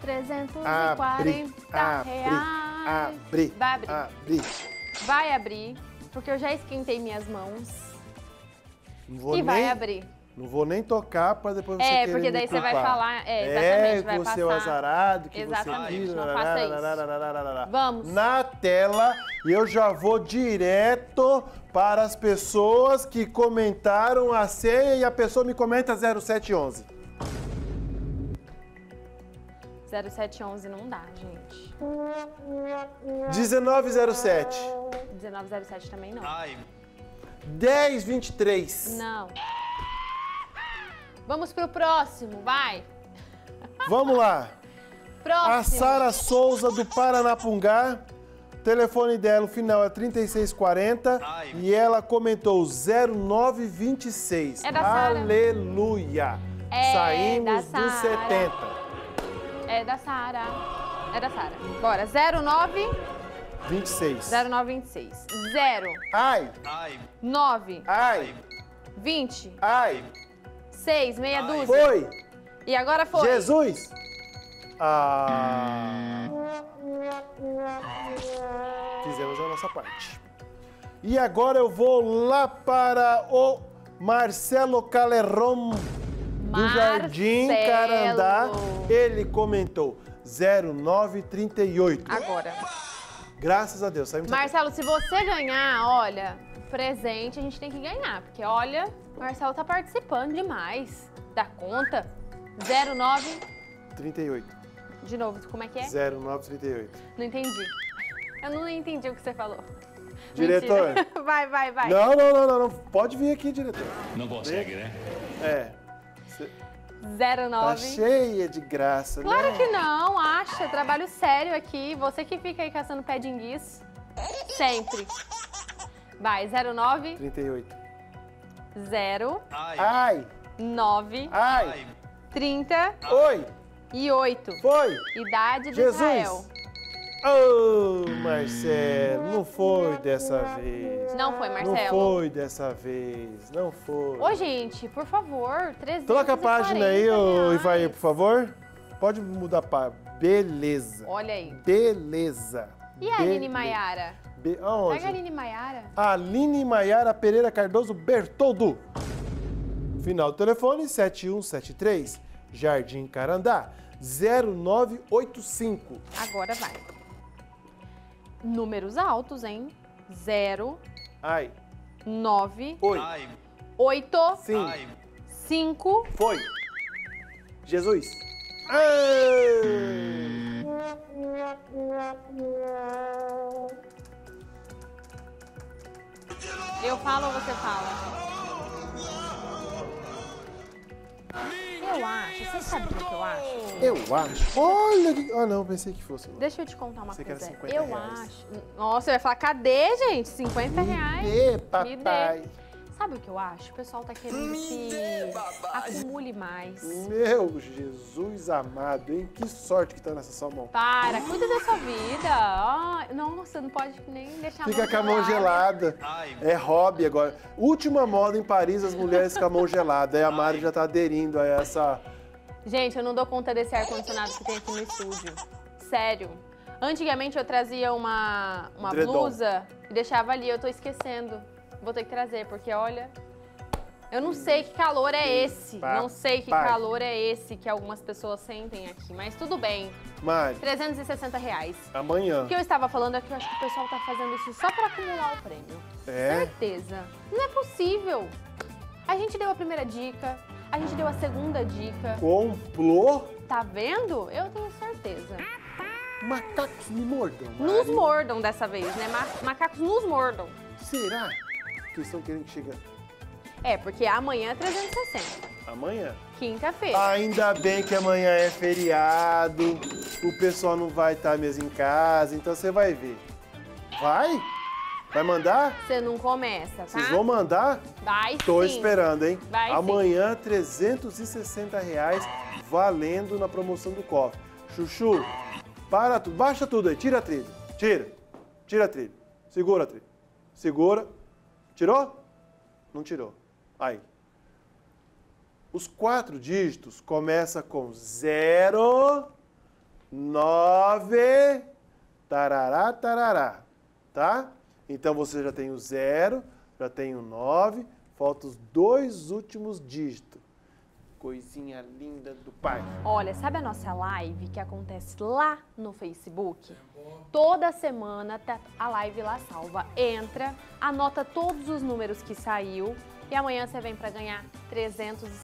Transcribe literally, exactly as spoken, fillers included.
trezentos e quarenta reais. Abrir, Vai abrir. abrir. Vai abrir, porque eu já esquentei minhas mãos. Não vou E nem, vai abrir. Não vou nem tocar para depois você É, querer porque me daí você vai culpar. falar, é, exatamente, é, vai você é o passar. azarado, que Exatamente, você... não faça isso. Vamos. Na tela, e eu já vou direto para as pessoas que comentaram a senha e a pessoa me comenta zero sete onze. zero sete onze não dá, gente. dezenove zero sete. dezenove zero sete também não. dez vinte e três. Não. Vamos pro próximo, vai. Vamos lá. Próximo. A Sara Souza do Paranapungá. O telefone dela, o final é trinta e seis quarenta. Ai. E ela comentou zero nove vinte e seis. É da Sara. Aleluia. É Saímos da dos Sara. setenta. É da Sara. É da Sara. Bora, zero nove vinte e seis. zero nove vinte e seis. zero. Ai. nove. Ai. vinte. Ai. seis, meia dúzia. Foi. E agora foi. Jesus. Ah. Fizemos a nossa parte. E agora eu vou lá para o Marcelo Calerron do Jardim Marcelo. Carandá. Ele comentou zero nove trinta e oito. Agora. Graças a Deus, saímos. Marcelo, se você ganhar, olha, presente a gente tem que ganhar. Porque, olha, o Marcelo tá participando demais da conta. zero nove trinta e oito. De novo, como é que é? zero nove trinta e oito. Não entendi. Eu não entendi o que você falou. Diretor. Mentira. Vai, vai, vai. Não, não, não, não, não. Pode vir aqui, diretor. Não consegue, né? É. Cê... zero Tá nove. cheia de graça, Claro né? que não, acha. Trabalho sério aqui. Você que fica aí caçando pé de enguiço. Sempre. Vai, zero nove. trinta e oito. zero. Ai. nove. Ai. trinta. Oi. E oito. Foi. Idade de Jesus. Israel. Ô, Marcelo, não foi dessa vez. Não foi, Marcelo. Não foi dessa vez, não foi. Ô, gente, por favor, trezentos e quarenta Troca a página aí, ô reais. Ivaí, por favor. Pode mudar para beleza. Olha aí. Beleza. E a Be- Aline Maiara? Be... Aonde? Pega a Aline Maiara. Aline Maiara Pereira Cardoso Bertoldo. Final do telefone sete um sete três, Jardim Carandá, zero nove oito cinco. Agora vai. Números altos, hein? Zero, Ai. nove, Oi. oito, Sim. cinco. Foi. Jesus. Ai. Eu falo ou você fala? Eu acho, você sabe o que eu acho? Eu acho. Olha que... Ah, não, pensei que fosse. Deixa eu te contar uma Você quer coisa. cinquenta Eu reais. acho. Nossa, você vai falar, cadê, gente? cinquenta reais. Me dê, Me papai. dê. Sabe o que eu acho? O pessoal tá querendo que acumule mais. Meu Jesus amado, hein? Que sorte que tá nessa sua mão. Para, cuida da sua vida. Ah, nossa, não pode nem deixar a Fica mão com a mão gelada. É hobby agora. Última moda em Paris, as mulheres com a mão gelada. Aí a Mari já tá aderindo a essa... Gente, eu não dou conta desse ar-condicionado que tem aqui no estúdio. Sério. Antigamente eu trazia uma, uma Edredom. blusa e deixava ali, eu tô esquecendo. Vou ter que trazer, porque olha... Eu não sei que calor é esse. Não sei que Papai. calor é esse que algumas pessoas sentem aqui. Mas tudo bem. Mari, trezentos e sessenta reais. amanhã. O que eu estava falando é que eu acho que o pessoal tá fazendo isso só para acumular o prêmio. É? Certeza. Não é possível. A gente deu a primeira dica, a gente deu a segunda dica. Complô? Tá vendo? Eu tenho certeza. Macacos me mordam, Mari. Nos mordam dessa vez, né? Ma- Macacos nos mordam. Será que estão querendo que chegue É, porque amanhã é trezentos e sessenta. amanhã? Quinta-feira. Ainda bem que amanhã é feriado, o pessoal não vai estar mesmo em casa, então você vai ver. Vai? Vai mandar? Você não começa, tá? Vocês vão mandar? Vai Tô sim. esperando, hein? Vai sim. Amanhã, trezentos e sessenta reais valendo na promoção do cofre. Chuchu, para tudo, baixa tudo aí, tira a trilha. Tira, tira a trilha. Segura a trilha. Segura. Tirou? Não tirou. Aí. Os quatro dígitos começam com zero, nove, tarará, tarará, tá? Então você já tem o zero, já tem o nove, faltam os dois últimos dígitos. Coisinha linda do pai. Olha, sabe a nossa live que acontece lá no Facebook? Toda semana tá a live lá salva. Entra, anota todos os números que saiu e amanhã você vem para ganhar trezentos e